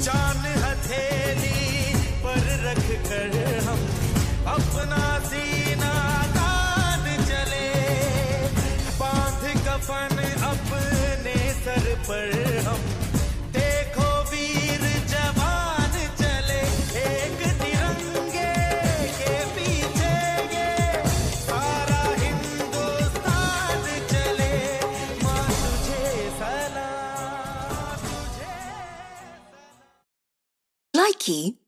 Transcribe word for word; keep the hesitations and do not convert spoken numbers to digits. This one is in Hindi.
जान हथेली पर रख कर हम अपना सीना तान चले, बांध कफन अपने सर पर हम देखो वीर जवान चले, एक तिरंगे के पीछे ये सारा हिंदुस्तान चले, माँ तुझे सलाम, तुझे सलाम। Likey